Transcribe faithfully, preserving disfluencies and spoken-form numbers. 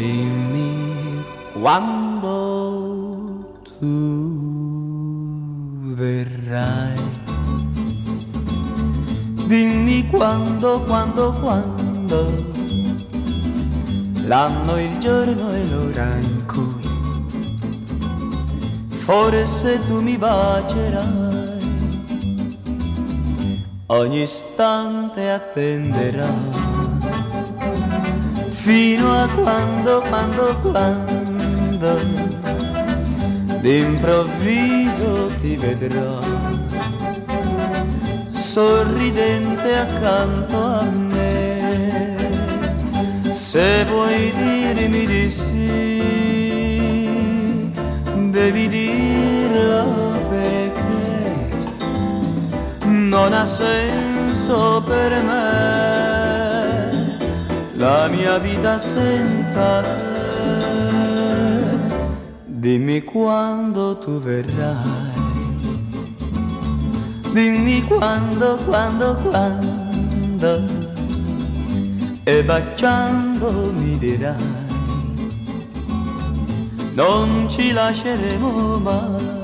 Dimmi quando tu verrai. Dimmi quando, quando, quando, l'anno, il giorno e l'ora in cui forse tu mi bacerai. Ogni istante attenderò fino a quando, quando, quando d'improvviso ti vedrò sorridente accanto a me. Se vuoi dirmi di sì, devi dirlo perché non ha senso per me la mia vita senza te. Dimmi quando tu verrai. Dimmi quando, quando, quando, e baciando mi dirai non ci lasceremo mai.